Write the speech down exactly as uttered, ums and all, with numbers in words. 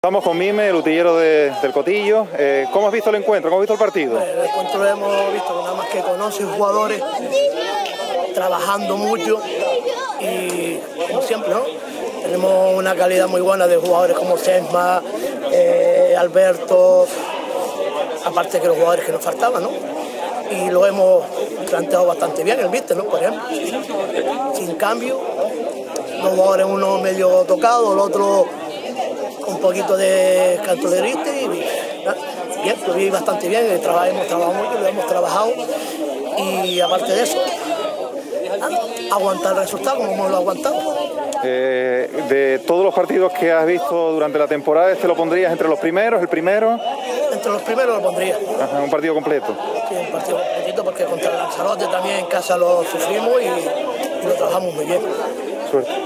Estamos con Mime, el utillero de, del Cotillo. Eh, ¿Cómo has visto el encuentro? ¿Cómo has visto el partido? El encuentro lo hemos visto nada más que con once jugadores, trabajando mucho y como siempre, ¿no? Tenemos una calidad muy buena de jugadores como Sesma, eh, Alberto, aparte que los jugadores que nos faltaban, ¿no? Y lo hemos planteado bastante bien, el viste, ¿no? Por ejemplo, sin cambio, los jugadores uno medio tocado, el otro un poquito de canto de griste y bien, lo vi bastante bien, hemos trabajado mucho, lo hemos trabajado y aparte de eso, aguantar el resultado como hemos lo aguantado. Eh, de todos los partidos que has visto durante la temporada, ¿este lo pondrías entre los primeros, el primero? Entre los primeros lo pondría. Ajá, un partido completo. Sí, un partido completo porque contra el Lanzarote también en casa lo sufrimos y, y lo trabajamos muy bien. Suerte.